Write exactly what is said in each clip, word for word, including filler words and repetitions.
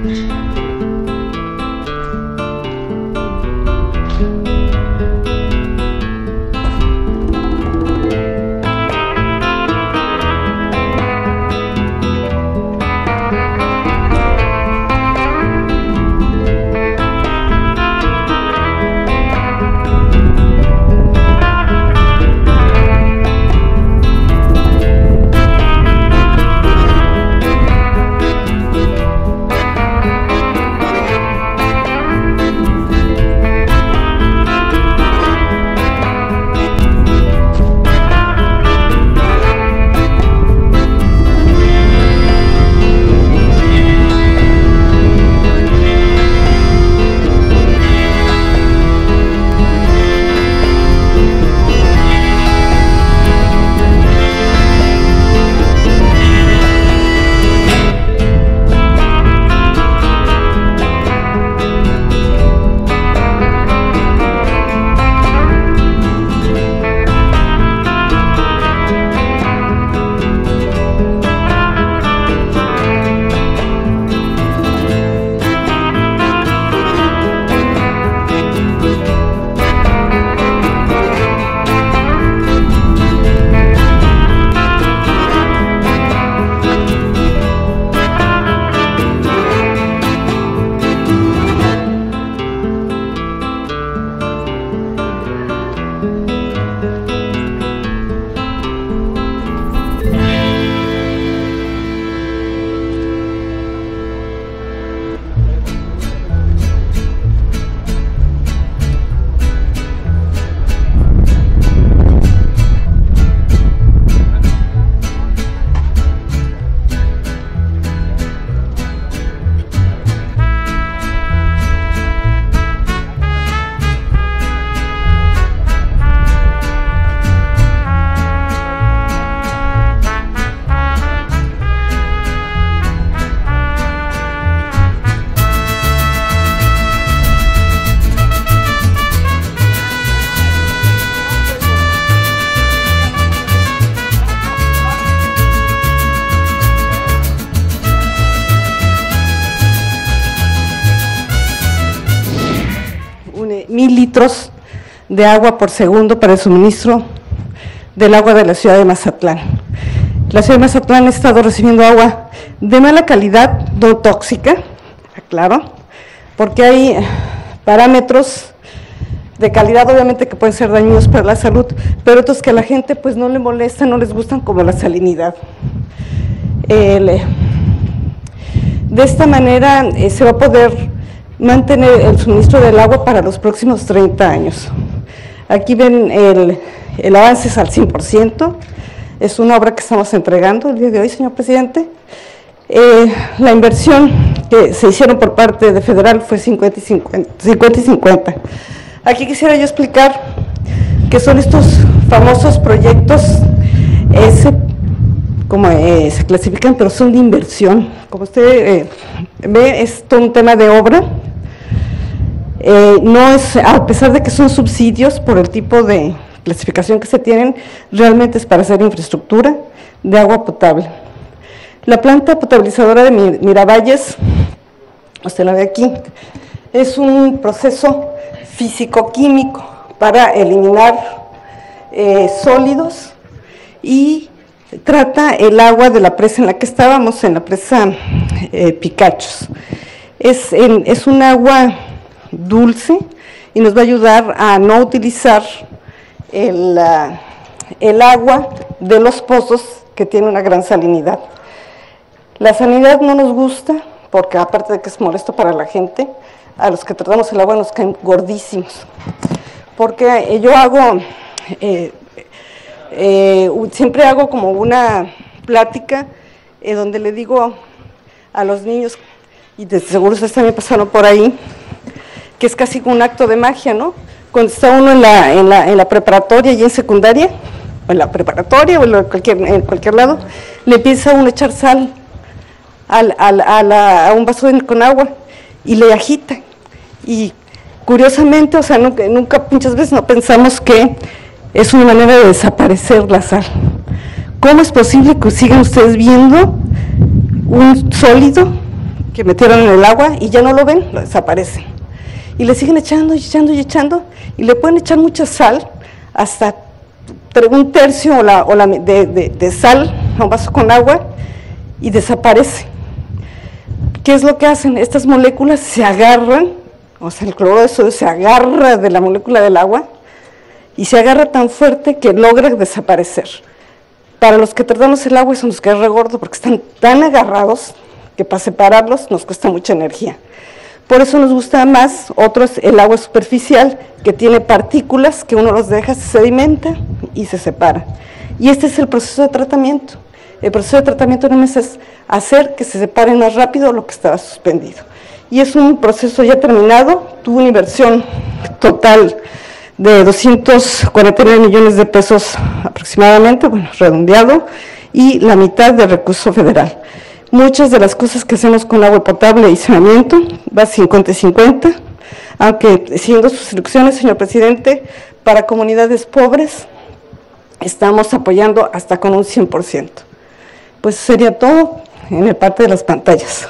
mil litros de agua por segundo para el suministro del agua de la ciudad de Mazatlán. La ciudad de Mazatlán ha estado recibiendo agua de mala calidad, no tóxica, aclaro, porque hay parámetros de calidad obviamente que pueden ser dañinos para la salud, pero otros que a la gente pues no le molestan, no les gustan, como la salinidad. El, de esta manera eh, se va a poder mantener el suministro del agua para los próximos treinta años. Aquí ven el, el avance es al cien por ciento, es una obra que estamos entregando el día de hoy, señor presidente. Eh, la inversión que se hicieron por parte de federal fue cincuenta y cincuenta. Aquí quisiera yo explicar qué son estos famosos proyectos, ese, como eh, se clasifican, pero son de inversión. Como usted eh, ve, es todo un tema de obra. Eh, no es, a pesar de que son subsidios por el tipo de clasificación que se tienen, realmente es para hacer infraestructura de agua potable. La planta potabilizadora de Miravalles, usted la ve aquí, es un proceso físico-químico para eliminar eh, sólidos y trata el agua de la presa en la que estábamos, en la presa eh, Picachos. Es, en, es un agua dulce y nos va a ayudar a no utilizar el, uh, el agua de los pozos que tiene una gran salinidad. La salinidad no nos gusta porque aparte de que es molesto para la gente, a los que tratamos el agua nos caen gordísimos, porque yo hago, eh, eh, siempre hago como una plática eh, donde le digo a los niños, y de seguro ustedes también pasaron por ahí, que es casi como un acto de magia, ¿no? Cuando está uno en la, en la, en la preparatoria y en secundaria, o en la preparatoria o en cualquier, en cualquier lado, le empieza uno a echar sal al, al, a, la, a un vaso de, con agua y le agita. Y curiosamente, o sea, nunca, nunca, muchas veces no pensamos que es una manera de desaparecer la sal. ¿Cómo es posible que sigan ustedes viendo un sólido que metieron en el agua y ya no lo ven, lo desaparecen. Y le siguen echando y echando y echando, y le pueden echar mucha sal, hasta un tercio o la, o la de, de, de sal a un vaso con agua, y desaparece. ¿Qué es lo que hacen? Estas moléculas se agarran, o sea, el cloruro de sodio se agarra de la molécula del agua, y se agarra tan fuerte que logra desaparecer. Para los que tratamos el agua eso nos queda regordo, porque están tan agarrados que para separarlos nos cuesta mucha energía. Por eso nos gusta más otros, el agua superficial, que tiene partículas que uno los deja, se sedimenta y se separa. Y este es el proceso de tratamiento. El proceso de tratamiento no es hacer que se separe más rápido lo que estaba suspendido. Y es un proceso ya terminado, tuvo una inversión total de doscientos cuarenta y nueve millones de pesos aproximadamente, bueno, redondeado, y la mitad de recurso federal. Muchas de las cosas que hacemos con agua potable y saneamiento va cincuenta y cincuenta, aunque siguiendo sus instrucciones, señor presidente, para comunidades pobres estamos apoyando hasta con un cien por ciento. Pues sería todo en el parte de las pantallas.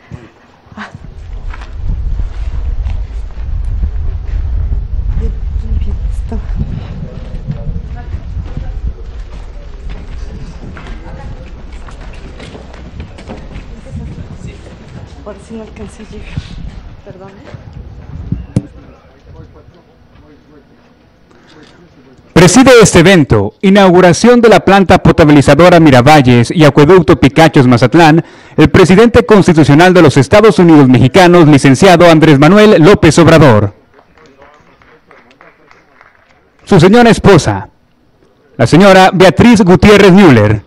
Por si no alcancé a llegar, perdón. Preside este evento, inauguración de la planta potabilizadora Miravalles y acueducto Picachos Mazatlán, el presidente constitucional de los Estados Unidos mexicanos, licenciado Andrés Manuel López Obrador. Su señora esposa, la señora Beatriz Gutiérrez Müller.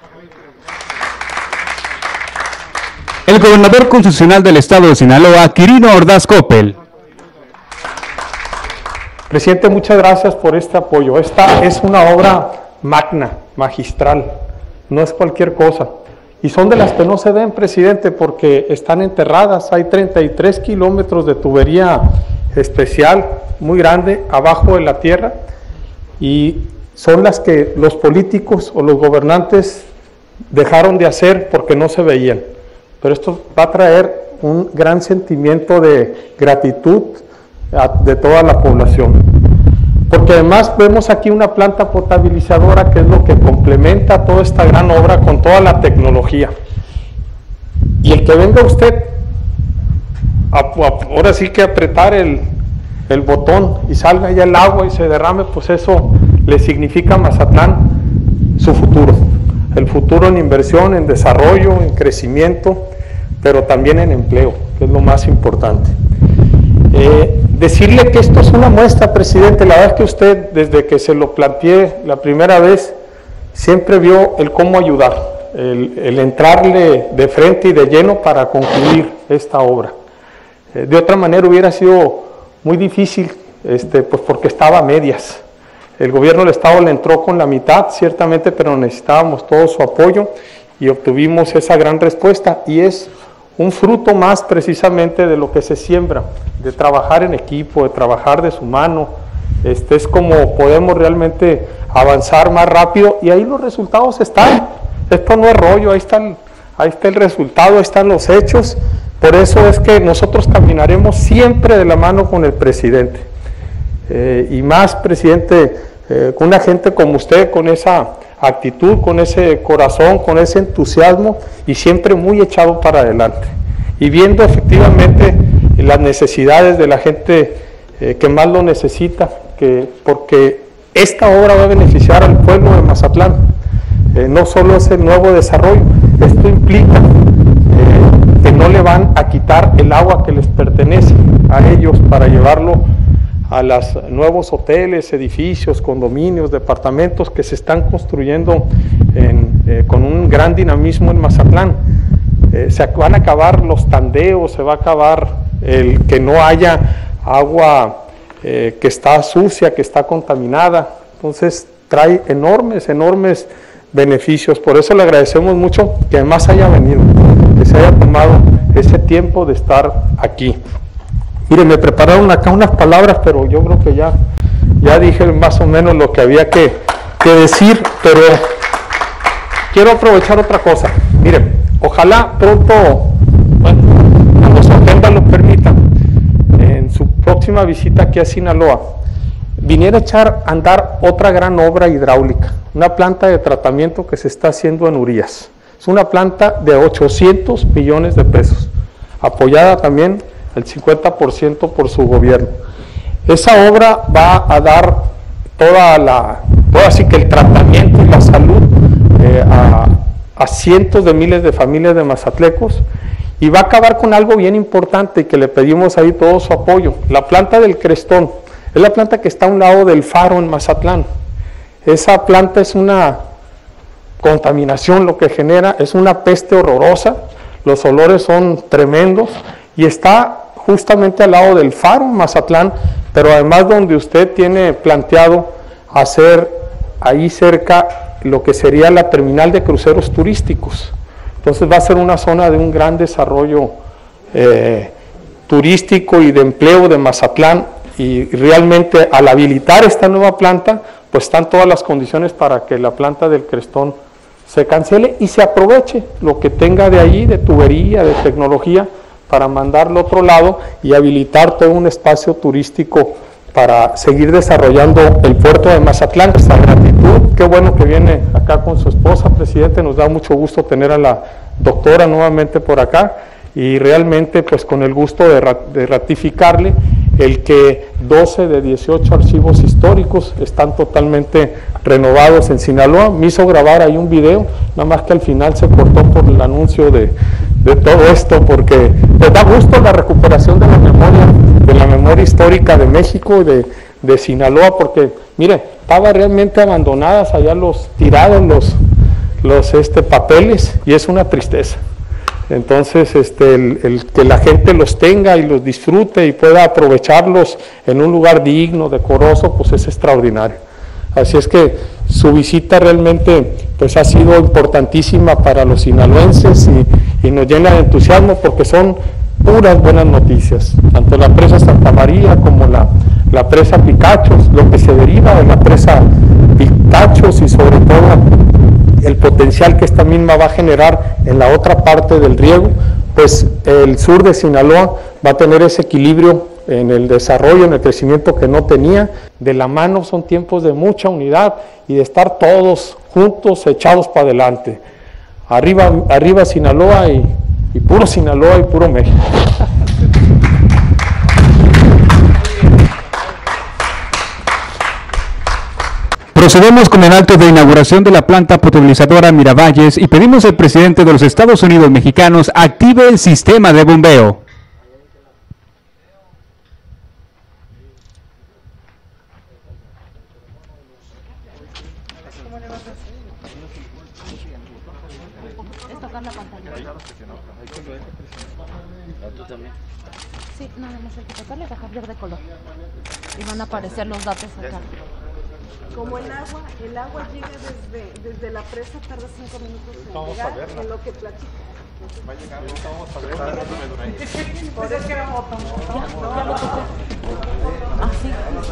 El gobernador constitucional del estado de Sinaloa, Quirino Ordaz Coppel. Presidente, muchas gracias por este apoyo. Esta es una obra magna, magistral, no es cualquier cosa. Y son de las que no se ven, presidente, porque están enterradas. Hay treinta y tres kilómetros de tubería especial, muy grande, abajo de la tierra, y son las que los políticos o los gobernantes dejaron de hacer porque no se veían. Pero esto va a traer un gran sentimiento de gratitud de toda la población. Porque además vemos aquí una planta potabilizadora que es lo que complementa toda esta gran obra con toda la tecnología. Y el que venga usted, a, a, ahora sí que apretar el, el botón y salga ya el agua y se derrame, pues eso le significa a Mazatlán su futuro. El futuro en inversión, en desarrollo, en crecimiento, pero también en empleo, que es lo más importante. Eh, decirle que esto es una muestra, presidente, la verdad es que usted, desde que se lo planteé la primera vez, siempre vio el cómo ayudar, el, el entrarle de frente y de lleno para concluir esta obra. Eh, de otra manera hubiera sido muy difícil, este, pues porque estaba a medias. El gobierno del estado le entró con la mitad, ciertamente, pero necesitábamos todo su apoyo y obtuvimos esa gran respuesta, y es un fruto más precisamente de lo que se siembra, de trabajar en equipo, de trabajar de su mano. Este es como podemos realmente avanzar más rápido, y ahí los resultados están. Esto no es rollo, ahí están, ahí está el resultado, ahí están los hechos. Por eso es que nosotros caminaremos siempre de la mano con el presidente. Eh, y más, presidente, eh, con una gente como usted, con esa actitud, con ese corazón, con ese entusiasmo, y siempre muy echado para adelante. Y viendo efectivamente las necesidades de la gente eh, que más lo necesita, que, porque esta obra va a beneficiar al pueblo de Mazatlán. Eh, no solo es el nuevo desarrollo, esto implica eh, que no le van a quitar el agua que les pertenece a ellos para llevarlo a los nuevos hoteles, edificios, condominios, departamentos que se están construyendo en, eh, con un gran dinamismo en Mazatlán. Eh, se van a acabar los tandeos, se va a acabar el que no haya agua eh, que está sucia, que está contaminada. Entonces trae enormes, enormes beneficios. Por eso le agradecemos mucho que además haya venido, que se haya tomado ese tiempo de estar aquí. Mire, me prepararon acá unas palabras, pero yo creo que ya, ya dije más o menos lo que había que, que decir, pero quiero aprovechar otra cosa. Mire, ojalá pronto, bueno, próxima visita aquí a Sinaloa, viniera a echar a andar otra gran obra hidráulica, una planta de tratamiento que se está haciendo en Urias. Es una planta de ochocientos millones de pesos, apoyada también el cincuenta por ciento por su gobierno. Esa obra va a dar toda la, todo así que el tratamiento y la salud eh, a, a cientos de miles de familias de mazatlecos, y va a acabar con algo bien importante que le pedimos ahí todo su apoyo. La planta del Crestón es la planta que está a un lado del faro en Mazatlán. Esa planta es una contaminación, lo que genera es una peste horrorosa, los olores son tremendos, y está justamente al lado del faro en Mazatlán, pero además donde usted tiene planteado hacer ahí cerca lo que sería la terminal de cruceros turísticos. Entonces va a ser una zona de un gran desarrollo eh, turístico y de empleo de Mazatlán, y realmente al habilitar esta nueva planta, pues están todas las condiciones para que la planta del Crestón se cancele y se aproveche lo que tenga de allí, de tubería, de tecnología, para mandarlo a otro lado y habilitar todo un espacio turístico para seguir desarrollando el puerto de Mazatlán. Esta gratitud, qué bueno que viene acá con su esposa, presidente, nos da mucho gusto tener a la doctora nuevamente por acá, y realmente pues con el gusto de, de ratificarle el que doce de dieciocho archivos históricos están totalmente renovados en Sinaloa. Me hizo grabar ahí un video, nada más que al final se cortó por el anuncio de, de todo esto, porque pues da gusto la recuperación de la memoria, de la memoria histórica de México y de, de Sinaloa, porque mire, estaban realmente abandonadas allá los tirados, los, los este, papeles, y es una tristeza. Entonces, este, el, el que la gente los tenga y los disfrute y pueda aprovecharlos en un lugar digno, decoroso, pues es extraordinario. Así es que su visita realmente pues ha sido importantísima para los sinaloenses, y, y nos llena de entusiasmo porque son puras buenas noticias, tanto la presa Santa María como la, la presa Picachos, lo que se deriva de la presa Picachos, y sobre todo el potencial que esta misma va a generar en la otra parte del riego, pues el sur de Sinaloa va a tener ese equilibrio en el desarrollo, en el crecimiento que no tenía. De la mano son tiempos de mucha unidad y de estar todos juntos, echados para adelante. Arriba, arriba Sinaloa, y, y puro Sinaloa y puro México. Procedemos con el acto de inauguración de la planta potabilizadora Miravalles y pedimos al presidente de los Estados Unidos mexicanos active el sistema de bombeo. Sí, nada más hay que tocarle, va a cambiar de color y van a aparecer los datos acá. Como el agua, el agua llega desde, desde la presa, tarda cinco minutos en vamos llegar, en lo que platica. Va a llegar, vamos a ver. Por eso que era botón. Ya lo toqué. Ah, sí.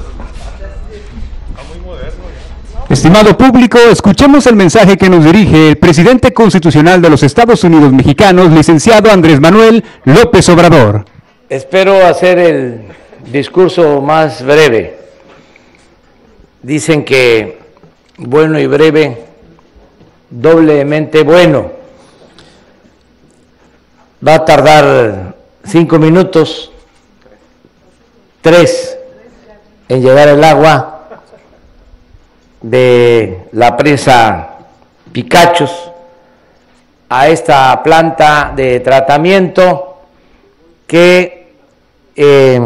Está muy moderno ya. Estimado público, escuchemos el mensaje que nos dirige el presidente constitucional de los Estados Unidos mexicanos, licenciado Andrés Manuel López Obrador. Espero hacer el discurso más breve. Dicen que bueno y breve, doblemente bueno. Va a tardar cinco minutos, tres en llegar el agua de la presa Picachos a esta planta de tratamiento que eh,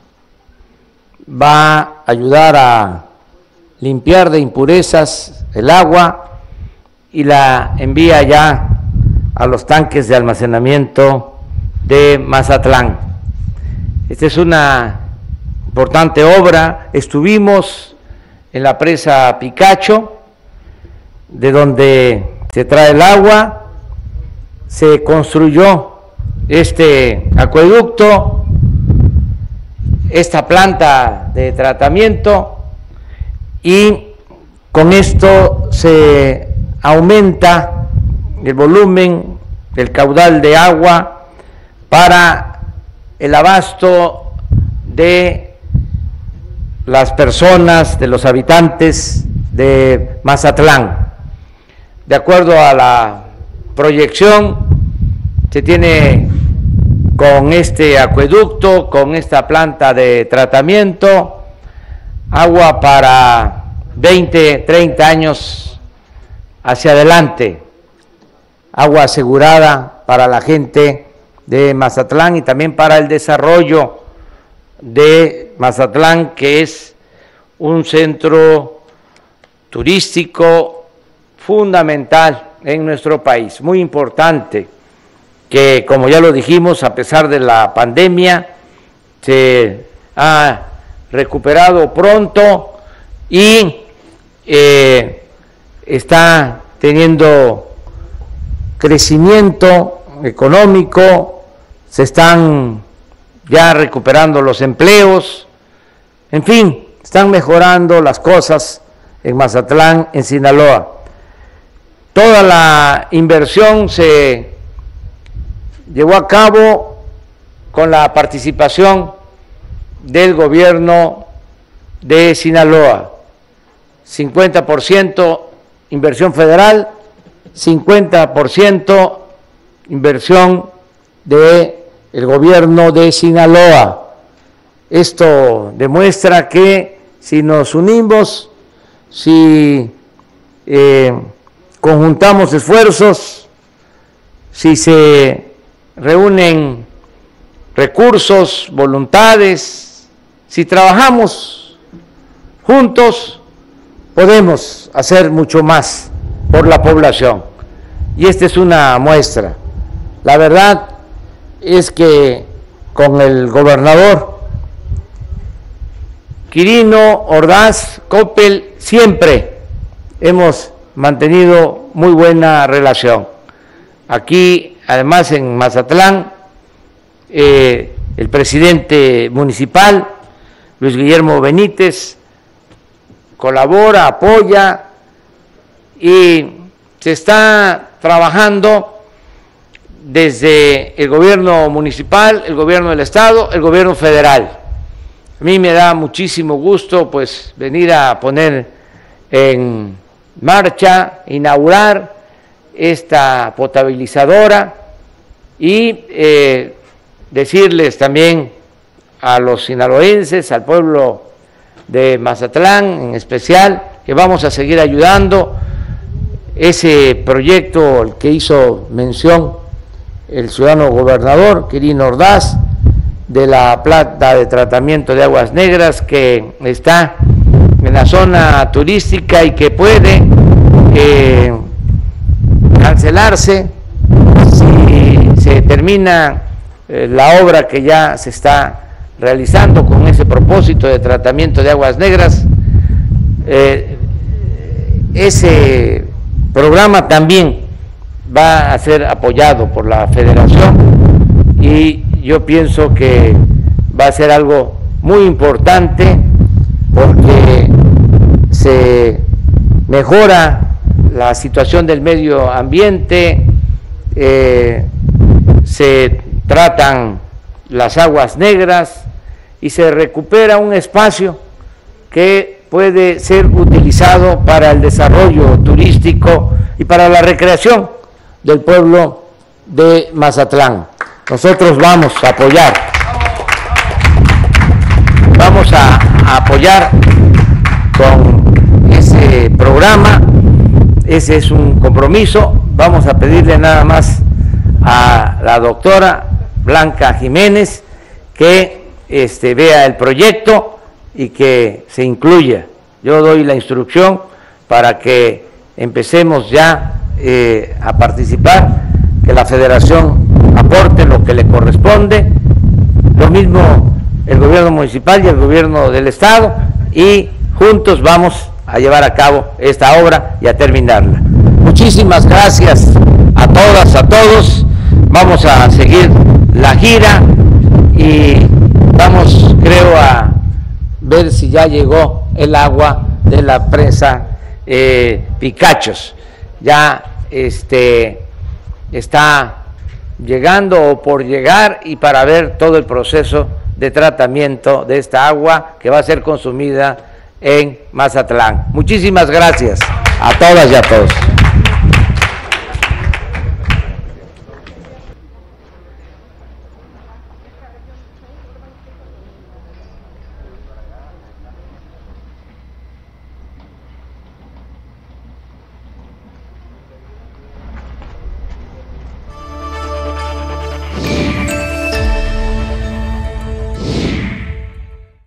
va a ayudar a limpiar de impurezas el agua y la envía ya a los tanques de almacenamiento de Mazatlán. Esta es una importante obra. Estuvimos en la presa Picacho, de donde se trae el agua, se construyó este acueducto, esta planta de tratamiento, y con esto se aumenta el volumen, el caudal de agua para el abasto de las personas, de los habitantes de Mazatlán. De acuerdo a la proyección, se tiene con este acueducto, con esta planta de tratamiento, agua para veinte, treinta años hacia adelante, agua asegurada para la gente de Mazatlán y también para el desarrollo de Mazatlán, que es un centro turístico fundamental en nuestro país, muy importante, que como ya lo dijimos, a pesar de la pandemia, se ha recuperado pronto y eh, está teniendo crecimiento económico, se están ya recuperando los empleos, en fin, están mejorando las cosas en Mazatlán, en Sinaloa. Toda la inversión se llevó a cabo con la participación del gobierno de Sinaloa, cincuenta por ciento inversión federal, cincuenta por ciento inversión del gobierno de Sinaloa. Esto demuestra que si nos unimos, si eh, conjuntamos esfuerzos, si se reúnen recursos, voluntades, si trabajamos juntos, podemos hacer mucho más por la población. Y esta es una muestra. La verdad es que con el gobernador Quirino Ordaz Coppel siempre hemos mantenido muy buena relación. Aquí, además, en Mazatlán, eh, el presidente municipal, Luis Guillermo Benítez, colabora, apoya y se está trabajando desde el gobierno municipal, el gobierno del estado, el gobierno federal. A mí me da muchísimo gusto pues venir a poner en marcha, inaugurar esta potabilizadora y eh, decirles también a los sinaloenses, al pueblo de Mazatlán en especial, que vamos a seguir ayudando. Ese proyecto al que hizo mención el ciudadano gobernador Quirino Ordaz, de la planta de tratamiento de aguas negras que está en la zona turística y que puede eh, cancelarse si se termina eh, la obra que ya se está realizando con ese propósito de tratamiento de aguas negras. Eh, ese programa también va a ser apoyado por la Federación y yo pienso que va a ser algo muy importante porque se mejora la situación del medio ambiente, eh, se tratan las aguas negras y se recupera un espacio que puede ser utilizado para el desarrollo turístico y para la recreación del pueblo de Mazatlán. Nosotros vamos a apoyar, vamos a, a apoyar con ese programa, ese es un compromiso. Vamos a pedirle nada más a la doctora Blanca Jiménez que este, vea el proyecto y que se incluya. Yo doy la instrucción para que empecemos ya eh, a participar, que la Federación aporte lo que le corresponde, lo mismo el gobierno municipal y el gobierno del estado, y juntos vamos a llevar a cabo esta obra y a terminarla. Muchísimas gracias a todas, a todos. Vamos a seguir la gira y vamos, creo, a ver si ya llegó el agua de la presa eh, Picachos. Ya este, está llegando o por llegar, y para ver todo el proceso de tratamiento de esta agua que va a ser consumida en Mazatlán. Muchísimas gracias a todas y a todos.